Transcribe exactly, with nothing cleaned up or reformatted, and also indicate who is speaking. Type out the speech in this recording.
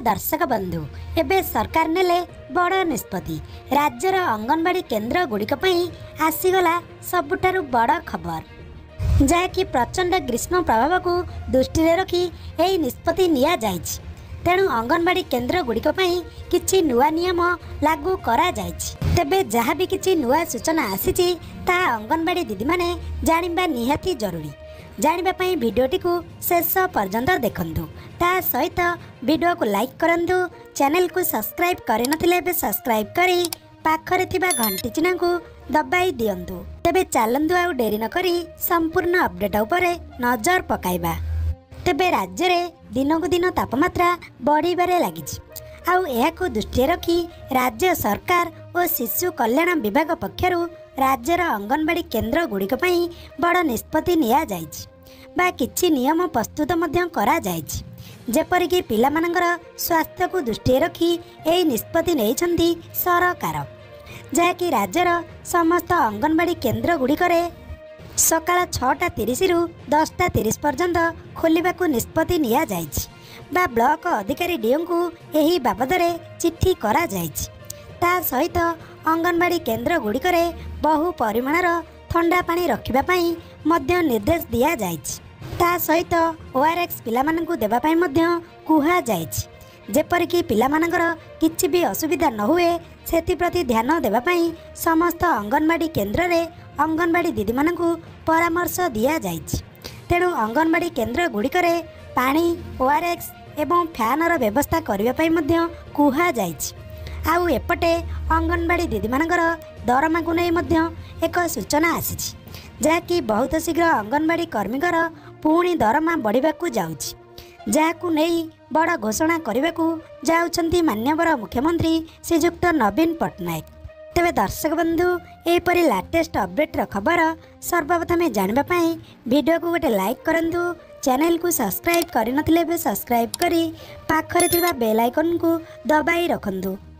Speaker 1: दर्शक बंधु एबे सरकार नेले बड़ निष्पत्ति राज्यर अंगनवाड़ी केन्द्र गुड़िक आसीगला सबुठारु बड़ खबर जहाँकि प्रचंड ग्रीष्म प्रभाव को दृष्टि रखी यही निष्पत्ति निया जाइछि। तेणु अंगनवाड़ी केन्द्र गुड़िक किछि नुआ नियम लागू करा जाइछि। तेबे जहाँ भी किछि नुआ सूचना आसीछि ता अंगनवाड़ी दीदी माने जानिबा निहाती जरूरी। जानिबा पई वीडियोटी को शेष पर्यंत देखंतु। ता सहित वीडियो को लाइक करंतु। चैनल को सब्सक्राइब करि नथिले बे सब्सक्राइब करी पाखरे थिबा घंटी चिन्ह को दबाई दियंतु। तेबे चलंतु आउ डेरी न करी संपूर्ण अपडेट उपरे नजर पकाइबा। तेबे राज्य रे दिन को दिन तापमात्रा बढ़िबारे लागिछि। आउ एहाको दृष्टि रखी राज्य सरकार और शिशु कल्याण विभाग पक्षरु राज्यर अंगनवाड़ी केन्द्र गुड़िक बड़ निष्पत्ति निया जाइछि बा किछि नियम प्रस्तुत मध्य करा जाइछि। जेपरिक पिलामानंकर स्वास्थ्य को दृष्टि रखी एही निष्पत्ति नेइछन्ति सरकार, जहाँकि राज्यर समस्त अंगनवाड़ी केन्द्र गुड़िकरे सकाळ छटा तीस रु दसटा तीस पर्यंत खोलिबाकू निष्पत्ति निया जाइछि बा ब्लॉक अधिकारी डीओ को एही बाबदरे चिट्ठी करा जाइछि। ता सहित अंगनवाड़ी केन्द्र गुड़िकरे बहु परिमाणर ठंडा पानी रखिबा पई मध्य निर्देश दिया जाइछि। ता सहित ओआरएक्स पिलामानंकु देबा पई मध्य कुहा जाइछि। जेपरिक पिलामानंकर किछि भी असुविधा न हुए सेति प्रति ध्यान देबा पई समस्त अंगनवाड़ी केन्द्र रे अंगनवाड़ी दीदी मानंकु परामर्श दिया जाइछि। तेणु अंगनवाड़ी केन्द्र गुड़िकरे पानी ओआरएक्स एवं फैनर व्यवस्था करबा पई मध्य कुहा जाइछि। आउ एपटे अंगनवाड़ी दीदी मानकर दरमा को नहीं मध्य एक सूचना आसीछि, जहाँकि बहुत शीघ्र अंगनवाड़ी कर्मीकर पुणी दरमा बढ़िबाकू जाउछि, जहाँकू नहीं बड़ घोषणा करबाकू जाउछन्ति माननीय मुख्यमंत्री श्रीजुक्त नवीन पट्टनायक। तेबे दर्शक बंधु एपरि लाटेस्ट अपडेट खबर सर्वप्रथमे जानिबा पई वीडियो को गोटे लाइक करंतु। चैनल को सब्सक्राइब करि नथिले बे सब्सक्राइब करी पाखरे थिबा बेल आइकन को दबाई रखंतु।